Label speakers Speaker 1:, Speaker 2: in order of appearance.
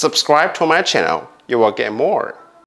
Speaker 1: Subscribe to my channel, you will get more.